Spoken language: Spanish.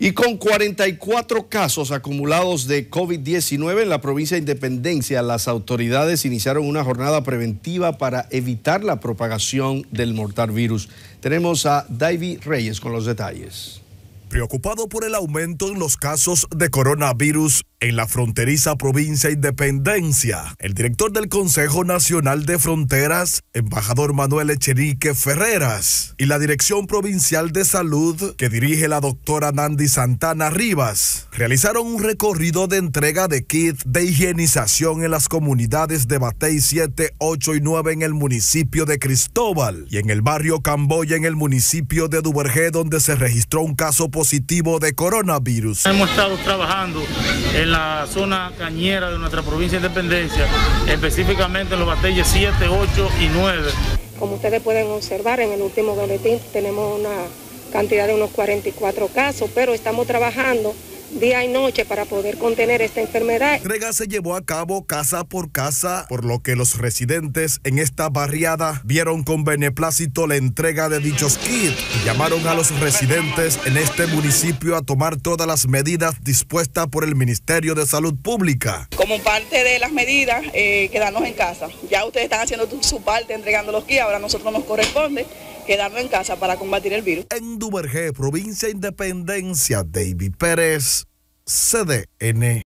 Y con 44 casos acumulados de COVID-19 en la provincia de Independencia, las autoridades iniciaron una jornada preventiva para evitar la propagación del mortal virus. Tenemos a David Reyes con los detalles. Preocupado por el aumento en los casos de coronavirus en la fronteriza provincia de Independencia, el director del Consejo Nacional de Fronteras, embajador Manuel Echenique Ferreras, y la Dirección Provincial de Salud, que dirige la doctora Nandi Santana Rivas, realizaron un recorrido de entrega de kits de higienización en las comunidades de Batey 7, 8 y 9 en el municipio de Cristóbal y en el barrio Camboya en el municipio de Duvergé, donde se registró un caso positivo de coronavirus. Hemos estado trabajando en la zona cañera de nuestra provincia de Independencia, específicamente en los batalles 7, 8 y 9. Como ustedes pueden observar, en el último boletín tenemos una cantidad de unos 44 casos, pero estamos trabajando día y noche para poder contener esta enfermedad. La entrega se llevó a cabo casa por casa, por lo que los residentes en esta barriada vieron con beneplácito la entrega de dichos kits y llamaron a los residentes en este municipio a tomar todas las medidas dispuestas por el Ministerio de Salud Pública. Como parte de las medidas, quedarnos en casa. Ya ustedes están haciendo su parte entregando los kits, ahora a nosotros nos corresponde quedarnos en casa para combatir el virus. En Duvergé, provincia de Independencia, David Pérez, CDN.